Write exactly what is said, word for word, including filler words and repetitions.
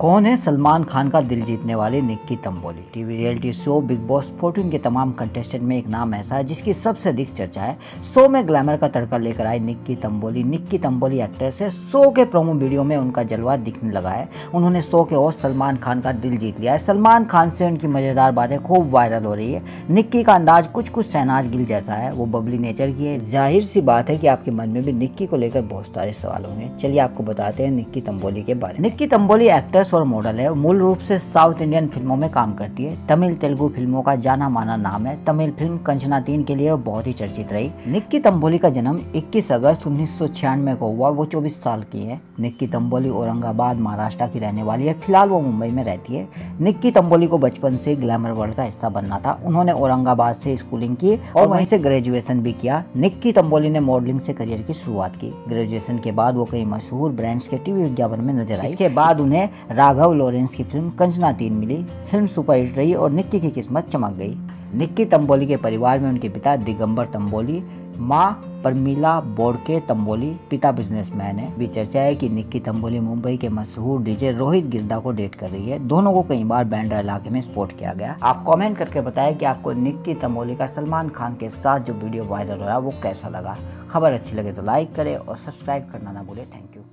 कौन है सलमान खान का दिल जीतने वाली Nikki Tamboli. TV reality show Bigg Boss चौदह के तमाम कंटेस्टेंट में एक नाम ऐसा है जिसकी सबसे अधिक चर्चा है। शो में ग्लैमर का तड़का लेकर आई निक्की तंबोली। निक्की तंबोली एक्ट्रेस है। शो के प्रोमो वीडियो में उनका जलवा दिखने लगा है। उन्होंने शो के होस्ट सलमान खान का दिल जीत लिया है। सलमान खान से उनकी मजेदार बातें खूब वायरल हो रही है। निक्की का अंदाज कुछ कुछ शहनाज गिल जैसा है। वो बबली नेचर की है। जाहिर सी बात है कि आपके मन में भी निक्की को लेकर बहुत सारे सवाल होंगे। चलिए आपको बताते हैं निक्की तंबोली के बारे में। निक्की तंबोली एक्ट्रेस और मॉडल है। मूल रूप से साउथ इंडियन फिल्मों में काम करती है। तमिल तेलुगु फिल्मों का जाना माना नाम है। तमिल फिल्म कंचना तीन के लिए बहुत ही चर्चित रही। निक्की तंबोली का जन्म इक्कीस अगस्त उन्नीस सौ छियानवे को हुआ। वो चौबीस साल की है। निक्की तंबोली औरंगाबाद महाराष्ट्र की रहने वाली है। फिलहाल वो मुंबई में रहती है। निक्की तंबोली को बचपन से ग्लैमर वर्ल्ड का हिस्सा बनना था। उन्होंने औरंगाबाद से स्कूलिंग की और वहीं से ग्रेजुएशन भी किया। निक्की तंबोली ने मॉडलिंग से करियर की शुरुआत की। ग्रेजुएशन के बाद वो कई मशहूर ब्रांड्स के टीवी विज्ञापन में नजर आई। इसके बाद उन्हें राघव लॉरेंस की फिल्म कंचना तीन मिली। फिल्म सुपरहिट रही और निक्की की किस्मत चमक गई। निक्की तंबोली के परिवार में उनके पिता दिगंबर तंबोली, मां परमिला बोडके तंबोली, पिता बिजनेसमैन है। भी चर्चा है कि निक्की तंबोली मुंबई के मशहूर डीजे रोहित गिरदा को डेट कर रही है। दोनों को कई बार बांद्रा इलाके में स्पॉट किया गया। आप कमेंट करके बताएं कि आपको निक्की तंबोली का सलमान खान के साथ जो वीडियो वायरल हो रहा है वो कैसा लगा। खबर अच्छी लगे तो लाइक करें और सब्सक्राइब करना ना भूलें। Thank you.